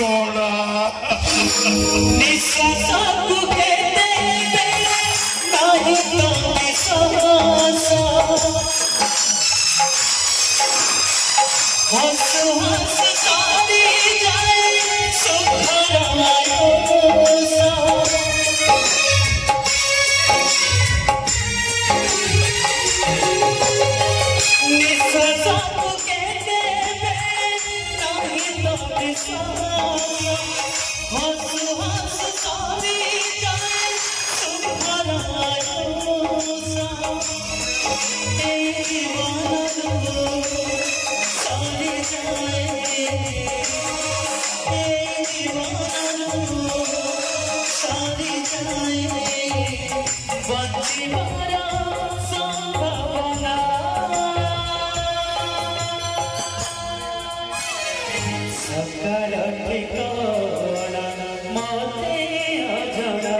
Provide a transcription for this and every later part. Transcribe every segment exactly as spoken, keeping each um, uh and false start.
छोड़ा निश्वास तुझे देवे नहीं तो निश्वास हंस हंस सारी जाए सुखरायो सा निश्वास तुझे देवे नहीं तो निश्वास हंस हंस सारी जाए सुखरायो सा तेरी वालों सारी जाए तेरी वालों सारी जाए बंदी मारा संभावना सकल ठिकाना माते अजड़ा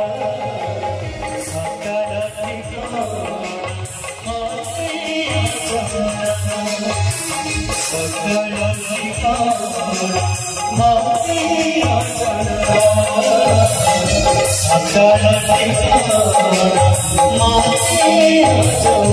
सकल ठिकाना माते अजड़ा सकल ठिकाना माते अजड़ा सकल ठिकाना माते अजड़ा